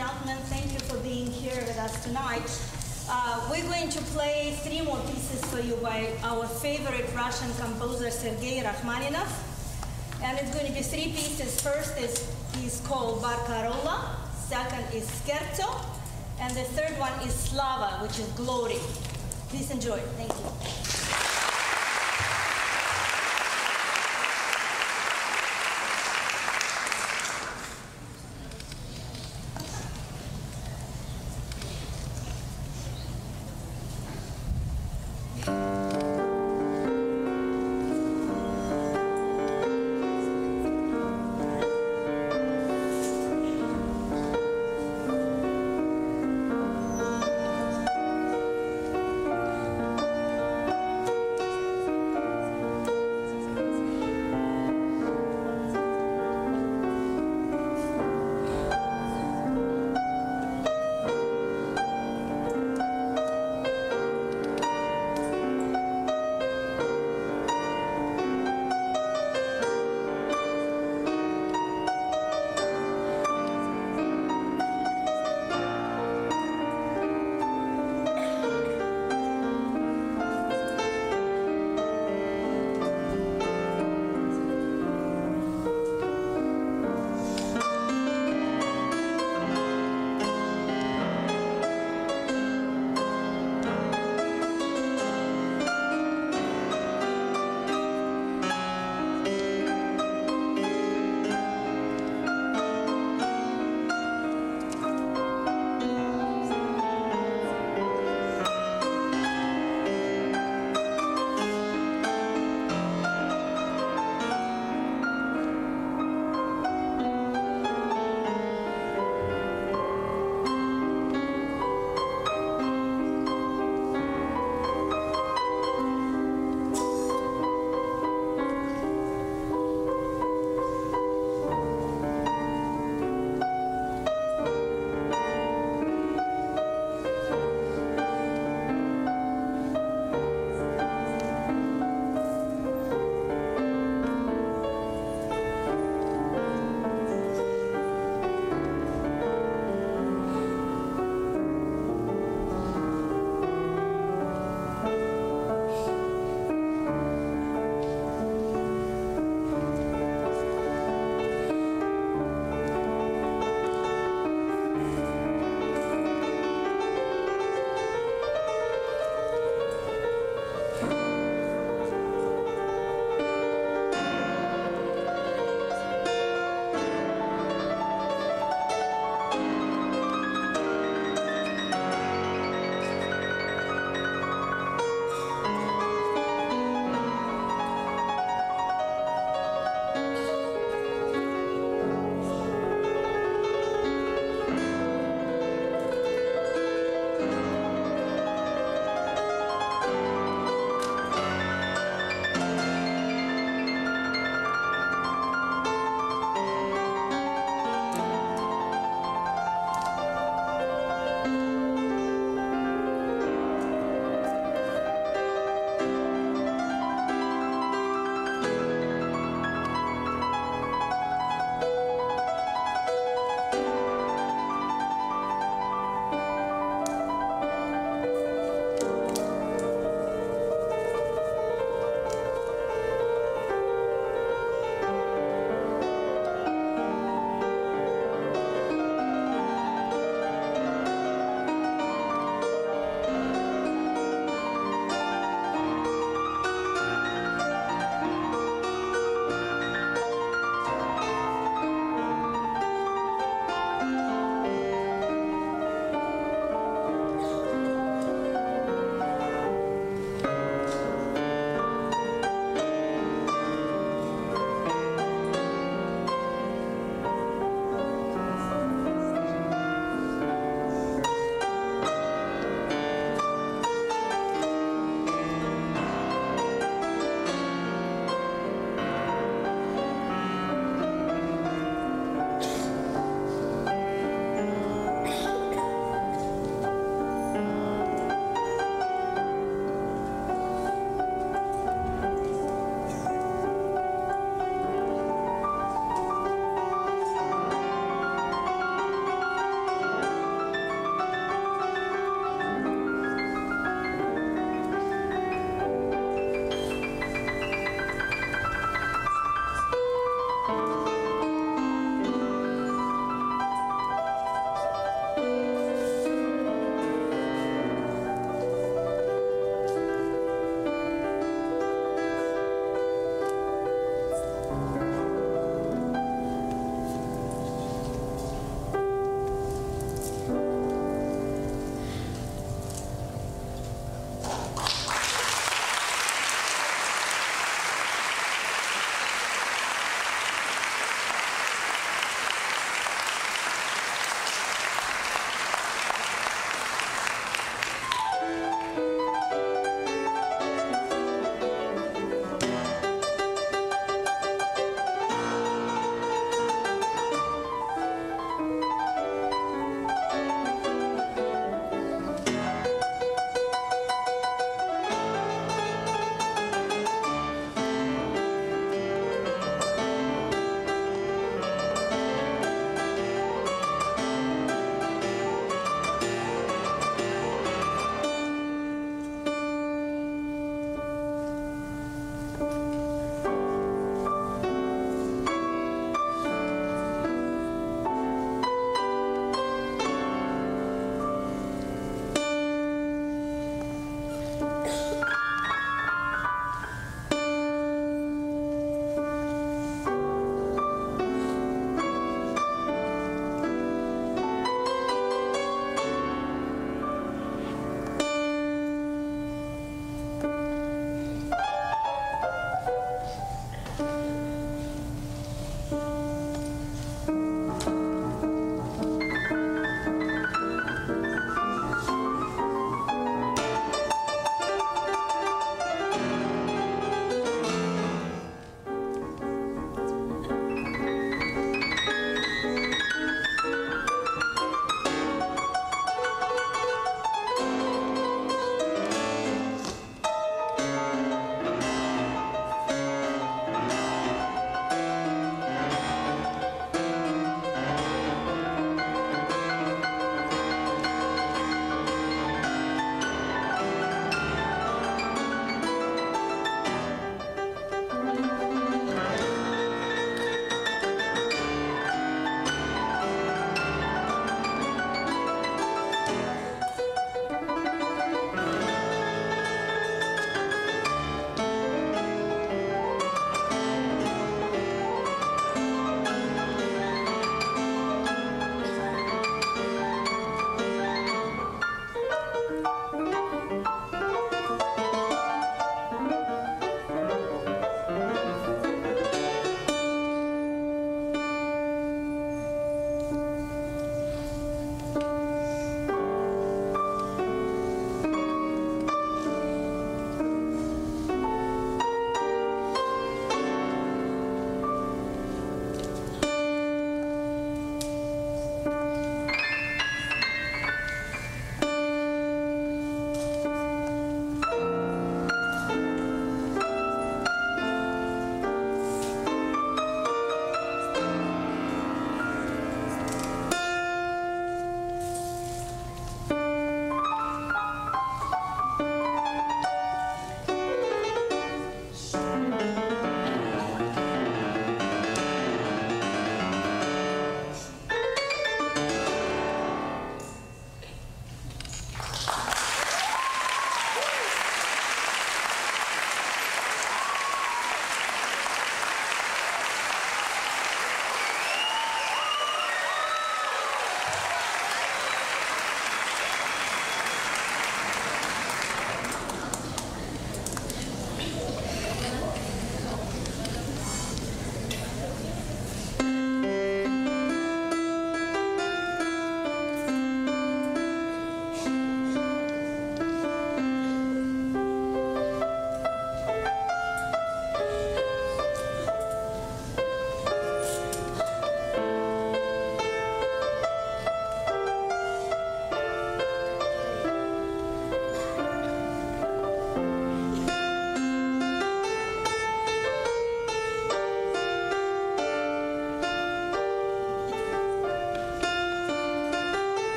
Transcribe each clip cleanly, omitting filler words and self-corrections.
gentlemen, thank you for being here with us tonight. We're going to play 3 more pieces for you by our favorite Russian composer, Sergei Rachmaninoff. And it's going to be 3 pieces. First is called Barcarola, second is Scherzo, and the third one is Slava, which is glory. Please enjoy. Thank you.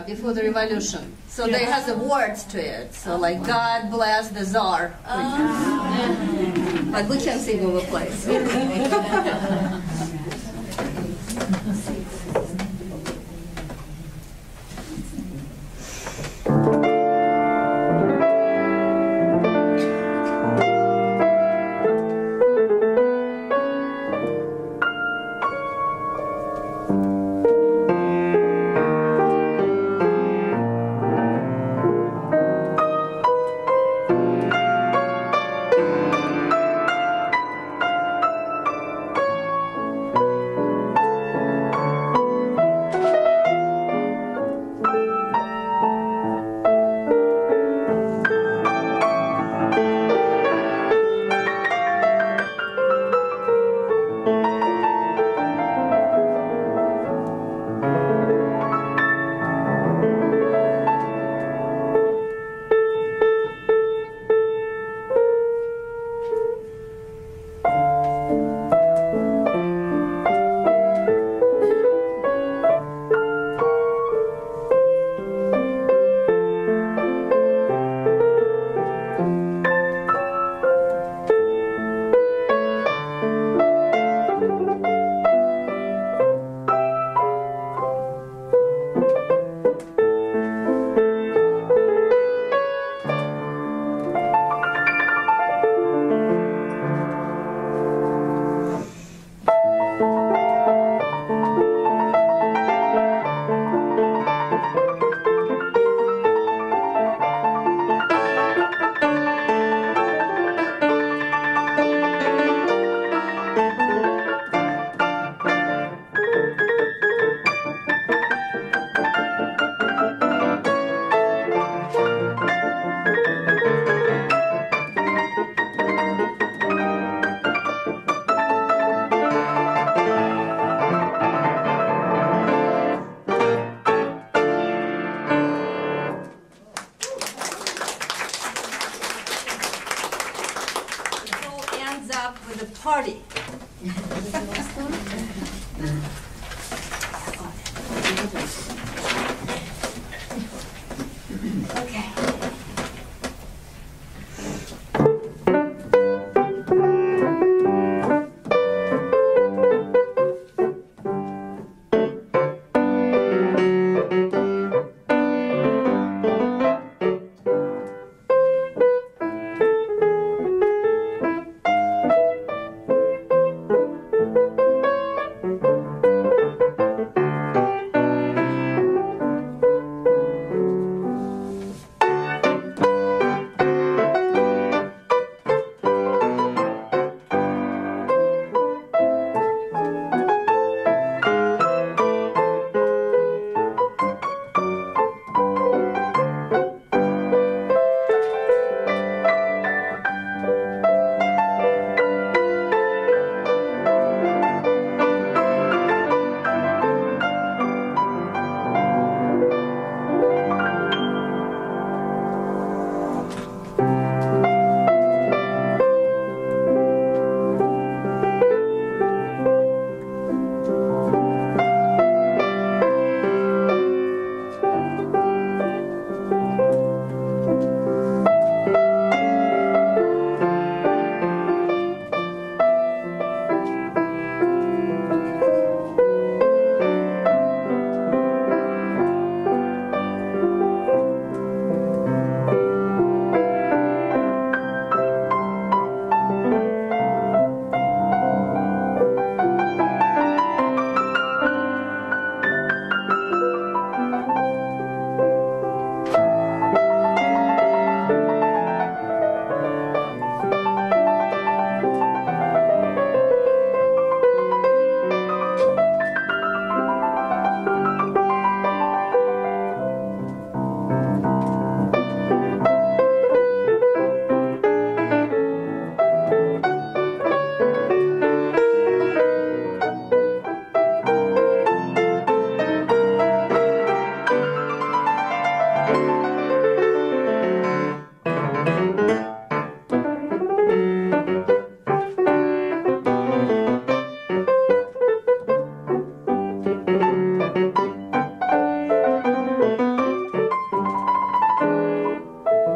before the revolution. So there has a words to it. So like God bless the Tsar. But we can sing over place. With a party. Okay.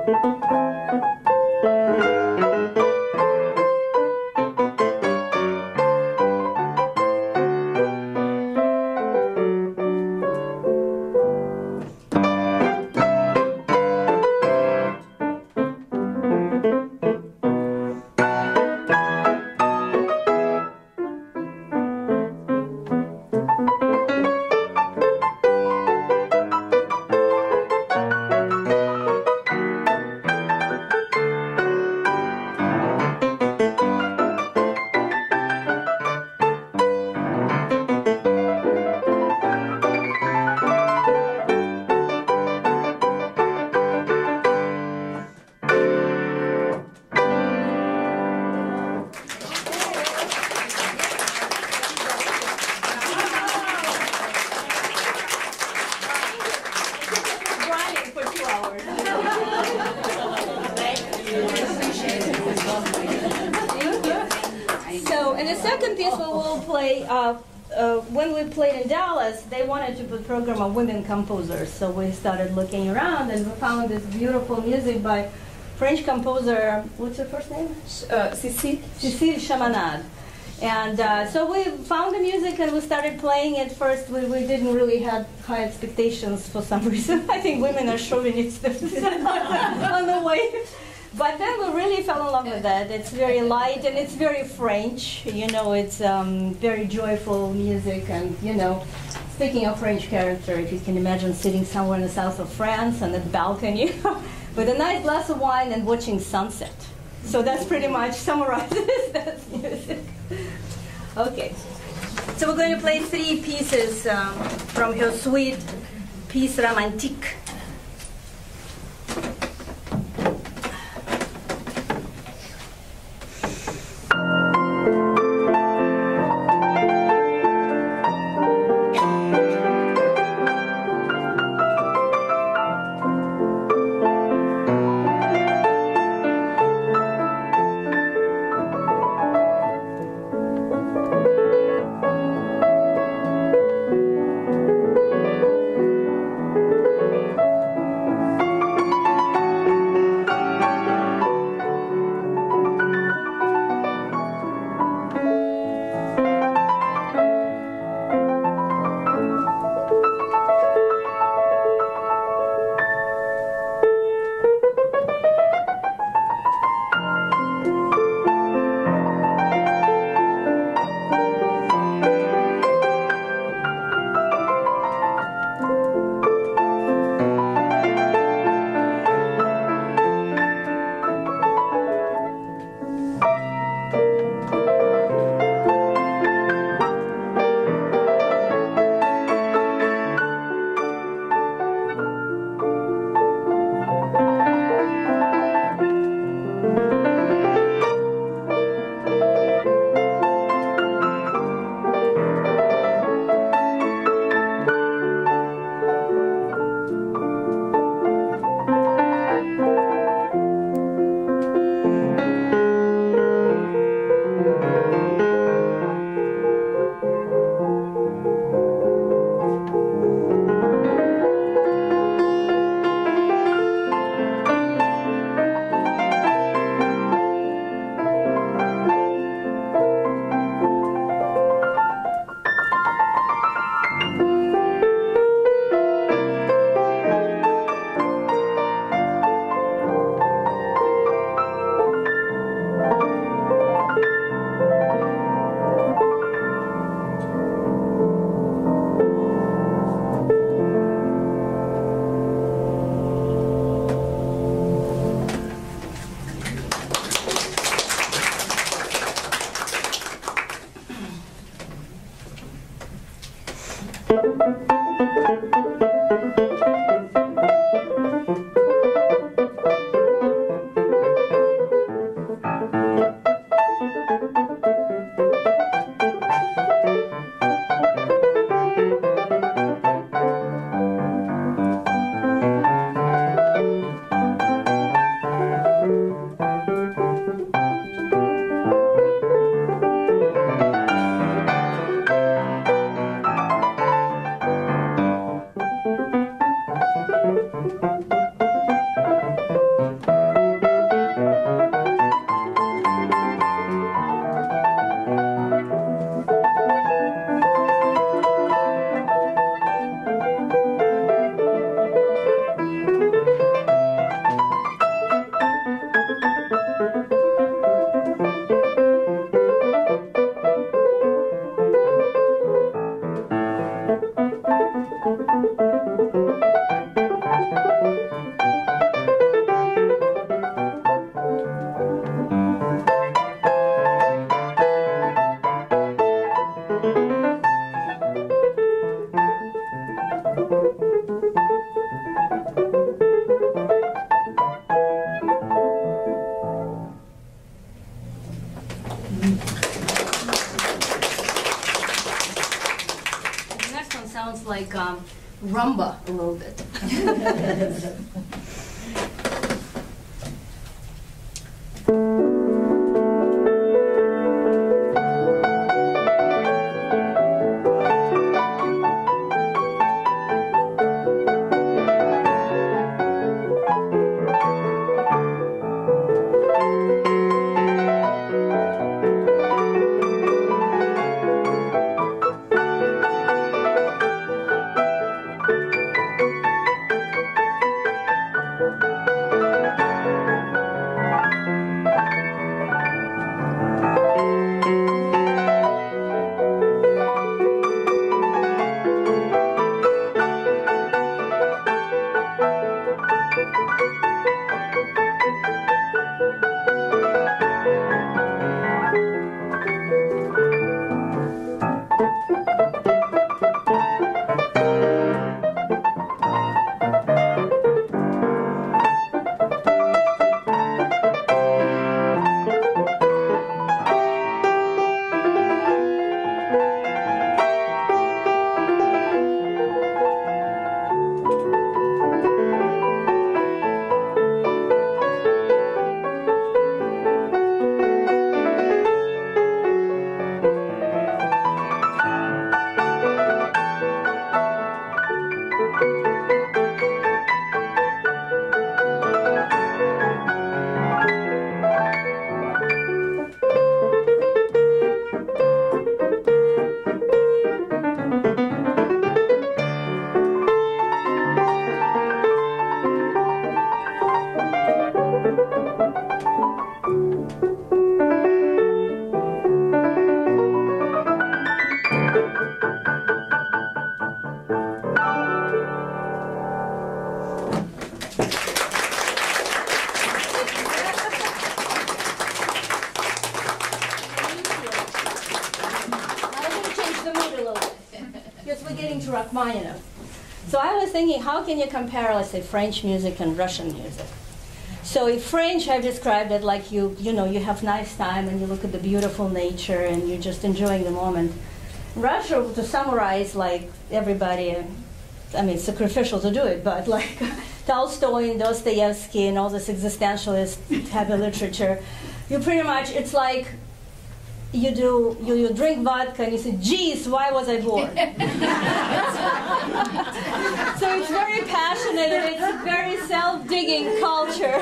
When we played in Dallas, they wanted to put a program of women composers. So we started looking around and we found this beautiful music by French composer, what's her first name? Cécile Chaminade. And so we found the music and we started playing it. First, we didn't really have high expectations for some reason. I think women are chauvinists on the way. But then we really fell in love with it. It's very light and it's very French. You know, it's very joyful music. And, you know, speaking of French character, if you can imagine sitting somewhere in the south of France on a balcony with a nice glass of wine and watching sunset. So that's pretty much summarizes that music. Okay. So we're going to play 3 pieces from her suite, Piece Romantique. rumba a little bit. To Rachmaninoff. So I was thinking, how can you compare, let's say, French music and Russian music? So in French, I've described it like you know, you have nice time and you look at the beautiful nature and you're just enjoying the moment. Russia, to summarize, like everybody, I mean, it's sacrificial to do it, but like Tolstoy and Dostoevsky and all this existentialist heavy literature, you pretty much, it's like you drink vodka and you say, geez, why was I born? So it's very passionate and it's a very self-digging culture.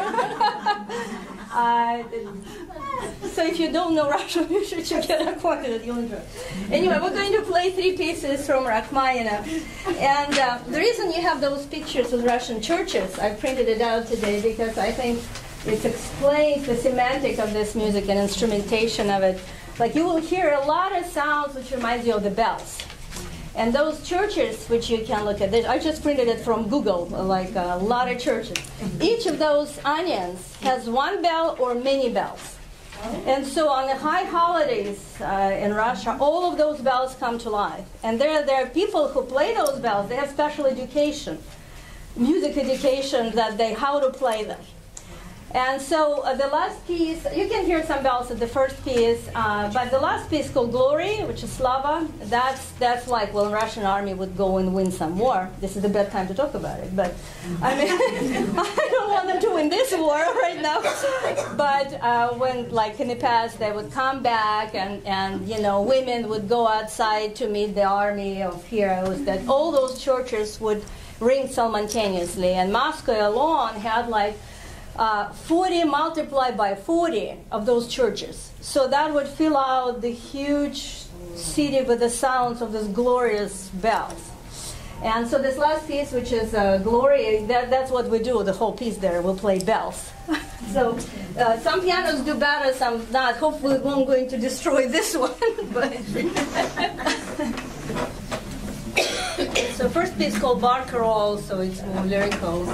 So if you don't know Russian, you should get acquainted, you'll enjoy it. Anyway, we're going to play 3 pieces from Rachmaninoff. And the reason you have those pictures of Russian churches, I printed it out today because I think it explains the semantic of this music and instrumentation of it. Like you will hear a lot of sounds which reminds you of the bells. And those churches, which you can look at, I just printed it from Google, like a lot of churches. Each of those onions has 1 bell or many bells. And so on the high holidays in Russia, all of those bells come to life. And there are people who play those bells. They have special education, music education, that how to play them. And so the last piece, you can hear some bells at the first piece, but the last piece called Glory, which is Slava, that's like when Russian army would go and win some war. This is the bad time to talk about it, but I mean, I don't want them to win this war right now. But when, like in the past, they would come back and you know, women would go outside to meet the army of heroes, that all those churches would ring simultaneously. And Moscow alone had like 40 multiplied by 40 of those churches. So that would fill out the huge city with the sounds of these glorious bells. And so this last piece, which is Glory, that's what we do, the whole piece there. We'll play bells. So some pianos do better, some not. Hopefully we won't going to destroy this one. But so first piece called Barcarolle, so it's more lyrical.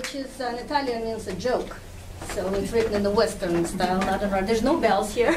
which is in Italian means a joke. So it's written in the Western style, not in There's no bells here.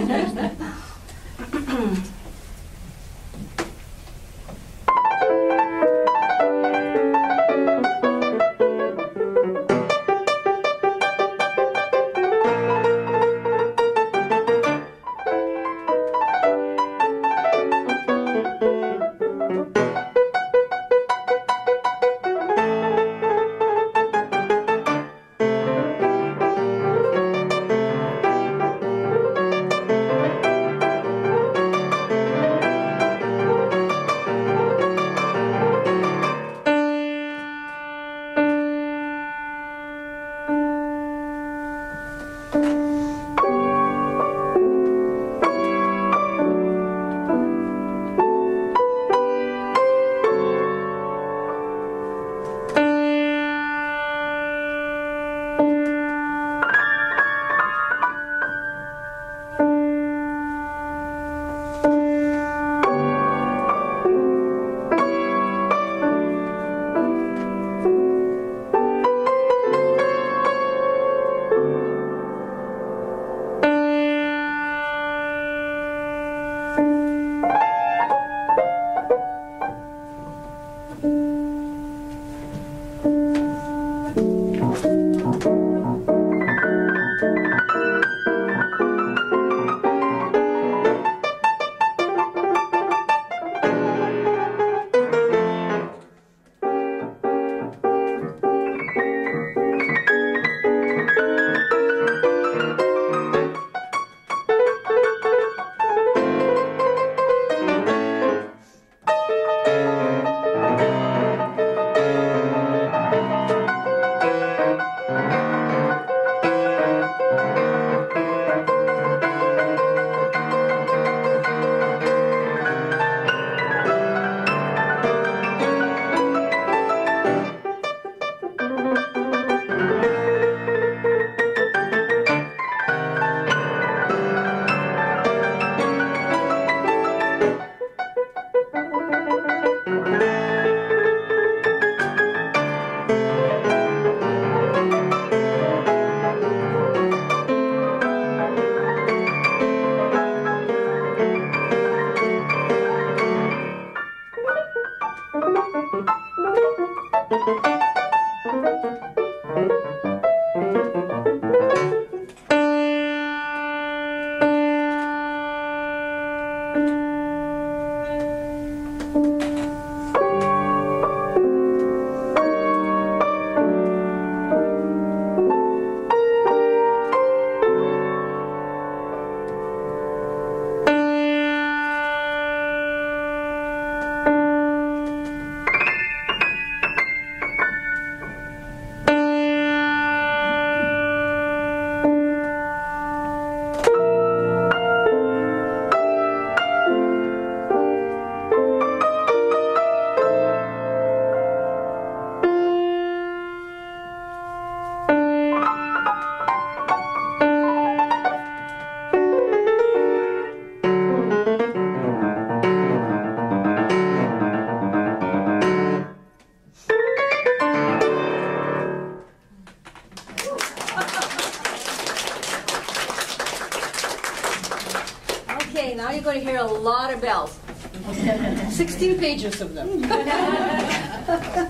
Now you're going to hear a lot of bells. 16 pages of them.